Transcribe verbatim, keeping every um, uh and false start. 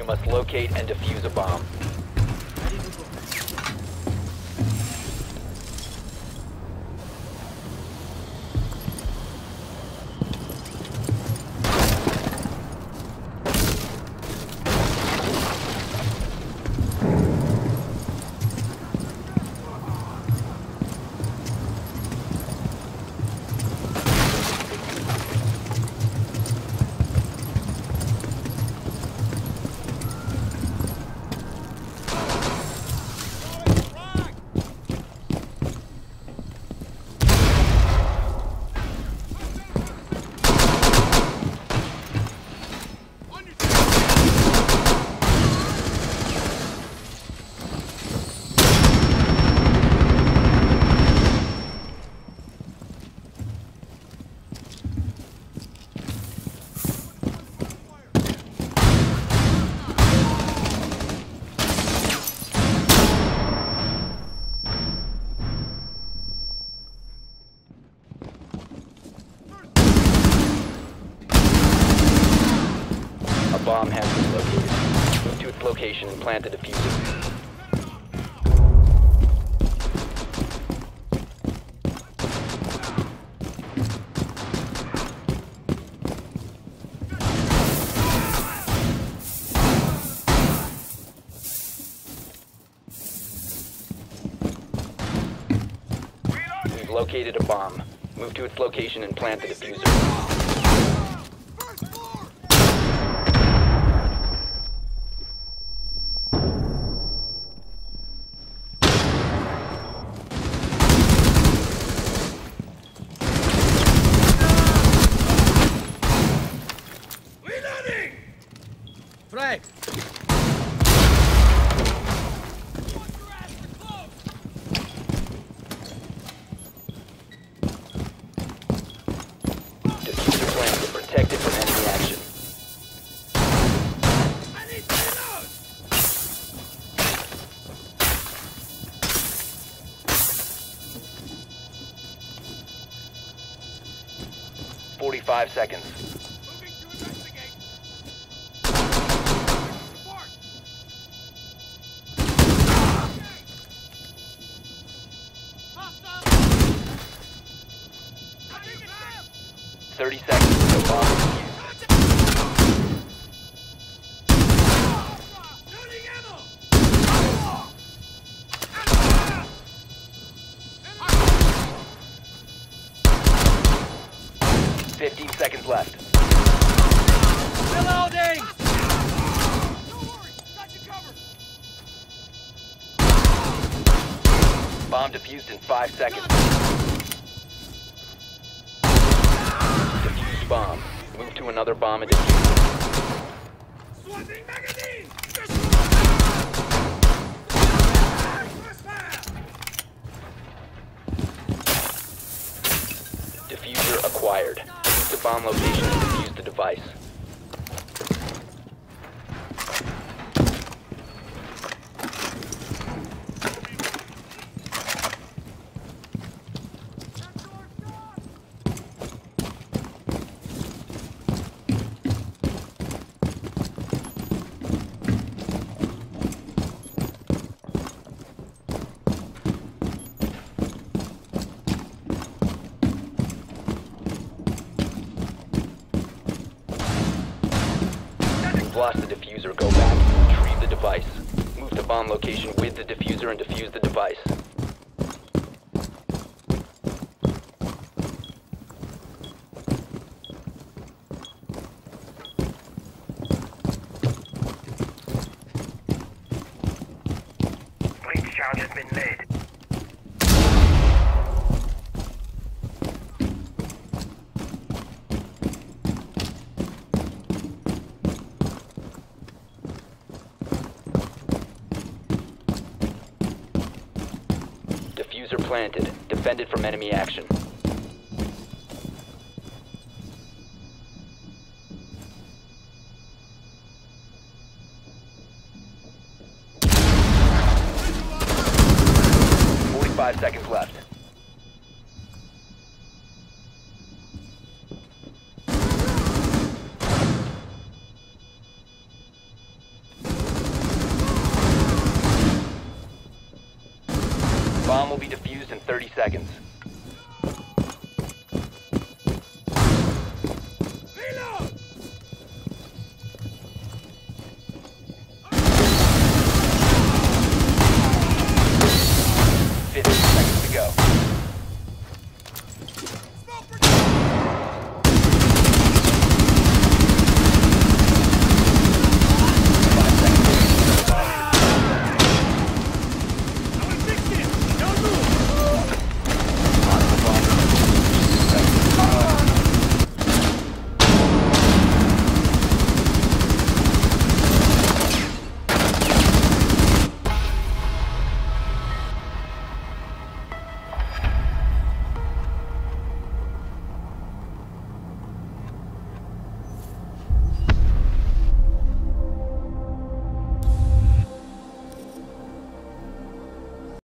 You must locate and defuse a bomb. Bomb has been located. Move to its location and plant the diffuser. We've located a bomb. Move to its location and plant the diffuser. Frag! Diffuser plans are protected from enemy action. I need to reload! Forty-five seconds. Thirty seconds until bomb is used. Fifteen seconds left. Reloading! Bomb defused in five seconds. Defused bomb. Move to another bomb and defuse. Swapping magazine! Diffuser acquired. Move to bomb location and defuse the device. Lost the diffuser, go back, retrieve the device. Move to bomb location with the diffuser and defuse the device. Breach charge has been made. Diffuser planted. Defended from enemy action. Forty-five seconds left. bomb will be defused in thirty seconds.